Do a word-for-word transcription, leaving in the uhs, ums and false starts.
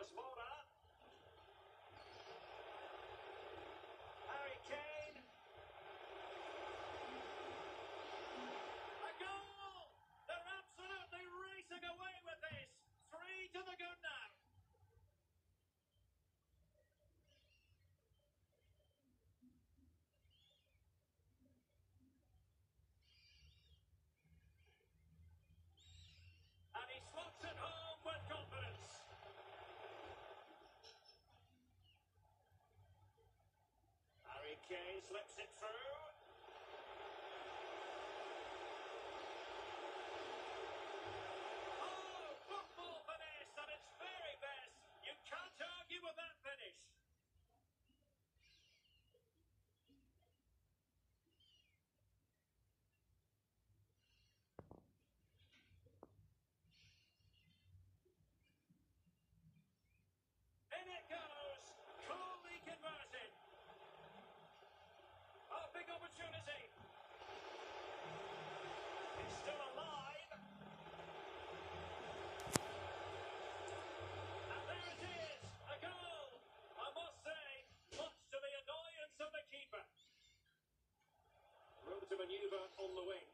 Lucas Moura. Harry Kane. A goal! They're absolutely racing away with this. Three to the good now. And he slots it home with confidence. Harry Kane slips it through. Oh, football finish at its very best. You can't argue with that finish. In it goes. Coolly converted. A big opportunity. It's still alive. And there it is. A goal. I must say, much to the annoyance of the keeper. Room to manoeuvre on the wing.